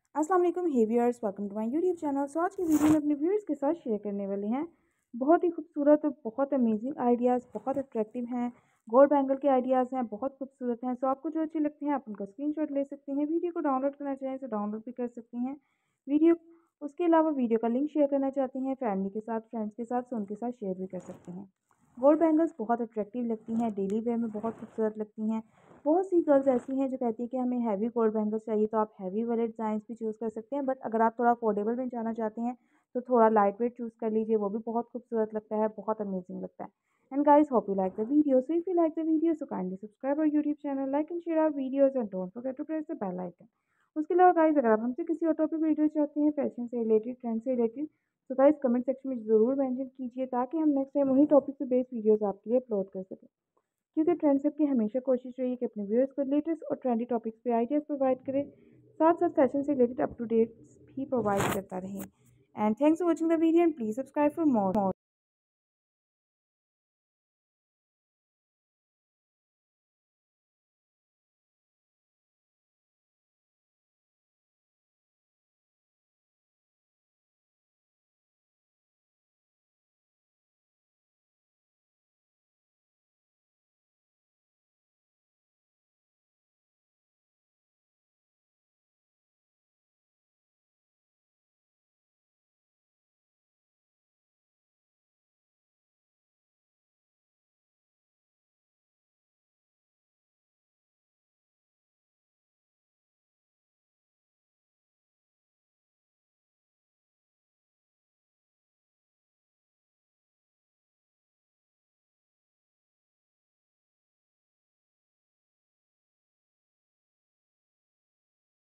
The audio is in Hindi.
अस्सलाम वालेकुम hey viewers, welcome to my YouTube channel. So आज की वीडियो में अपने व्यूअर्स के साथ शेयर करने वाले हैं बहुत ही खूबसूरत और बहुत अमेजिंग आइडियाज़, बहुत अट्रैक्टिव हैं। गोल्ड बैंगल के आइडियाज़ हैं, बहुत खूबसूरत हैं। सो आपको जो अच्छे लगते हैं आप उनका स्क्रीनशॉट ले सकते हैं। वीडियो को डाउनलोड करना चाहें तो डाउनलोड भी कर सकते हैं। वीडियो उसके अलावा वीडियो का लिंक शेयर करना चाहते हैं फैमिली के साथ, फ्रेंड्स के साथ, तो उनके साथ शेयर भी कर सकते हैं। गोल्ड बैंगल्स बहुत अट्रैक्टिव लगती हैं, डेली वेयर में बहुत खूबसूरत लगती हैं। बहुत सी गर्ल्स ऐसी हैं जो कहती हैं कि हमें हैवी गोल्ड बैंगल्स चाहिए, तो आप हैवी वाले डिज़ाइंस भी चूज़ कर सकते हैं। बट अगर आप थोड़ा अफोर्डेबल में जाना चाहते हैं तो थोड़ा लाइट वेट चूज़ कर लीजिए, वो भी बहुत खूबसूरत लगता है, बहुत अमेजिंग लगता है। And guys, hope you like the video. So if you like the video so kindly subscribe our YouTube channel, like and share our videos and don't forget to press the bell icon. उसके अलावा गाइस, अगर आप हमसे किसी और टॉपिक वीडियो चाहते हैं, फैशन से रिलेटेड, ट्रेंड से रिलेटेड, तो गाइस कमेंट सेक्शन में ज़रूर मेंशन कीजिए ताकि हम नेक्स्ट टाइम वही टॉपिक से बेस्ड वीडियोस आपके लिए अपलोड कर सकें। क्योंकि ट्रेंड सब की हमेशा कोशिश रही है कि अपने व्यूअर्स को लेटेस्ट और ट्रेंडी टॉपिक्स पे आइडियाज़ प्रोवाइड करें, साथ साथ फैशन से रिलेटेड अप टू डेट्स भी प्रोवाइड करता रहे। And thanks for watching the video and please subscribe for more.